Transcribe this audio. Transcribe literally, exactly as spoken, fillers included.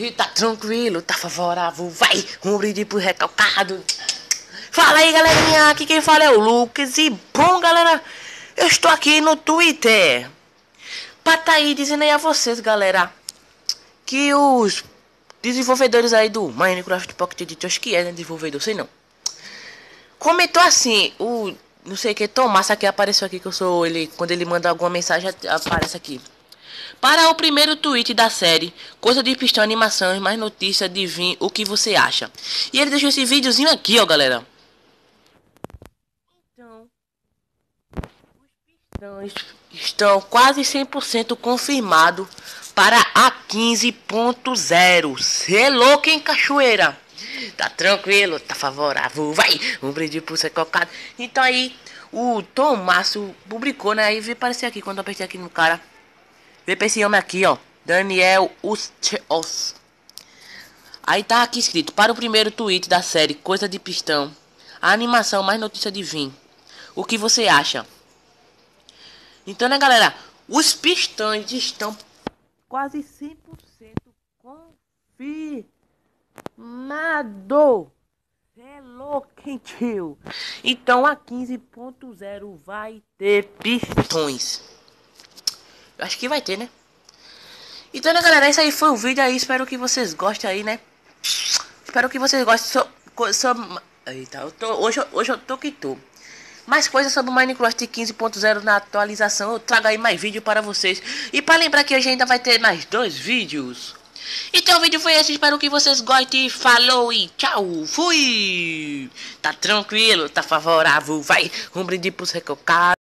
E tá tranquilo, tá favorável, vai, um brinde pro recalcado. Fala aí, galerinha, aqui quem fala é o Lucas. E bom, galera, eu estou aqui no Twitter pra tá aí dizendo aí a vocês, galera, que os desenvolvedores aí do Minecraft Pocket Edition, acho que é, né, desenvolvedor, sei não, comentou assim, o não sei que Tomás aqui apareceu aqui, que eu sou ele, quando ele manda alguma mensagem aparece aqui. Para o primeiro tweet da série, coisa de pistão, animações, mais notícias, adivinhe o que você acha. E ele deixou esse videozinho aqui, ó, galera. Então, os pistões estão quase cem por cento confirmados para a quinze ponto zero. Cê louco, hein, cachoeira? Tá tranquilo, tá favorável, vai, um brinde pro ser colocado. Então aí, o Tom Márcio publicou, né, aí veio aparecer aqui, quando eu apertei aqui no cara. Vê pra esse homem aqui, ó, Daniel Usteos. Aí tá aqui escrito, para o primeiro tweet da série Coisa de Pistão, a animação mais notícia de Vim. O que você acha? Então, né, galera, os pistões estão quase cem por cento confirmado. Hello, quentinho. Então a quinze ponto zero vai ter pistões. Eu acho que vai ter, né? Então, né, galera, esse aí foi o vídeo aí. Espero que vocês gostem aí, né? Espero que vocês gostem. So, so, eita, eu tô, hoje, hoje eu tô que tô. Mais coisas sobre o Minecraft quinze ponto zero na atualização. Eu trago aí mais vídeo para vocês. E para lembrar que hoje ainda vai ter mais dois vídeos. Então o vídeo foi esse. Espero que vocês gostem. Falou e tchau. Fui. Tá tranquilo, tá favorável. Vai, um brinde pros recocados.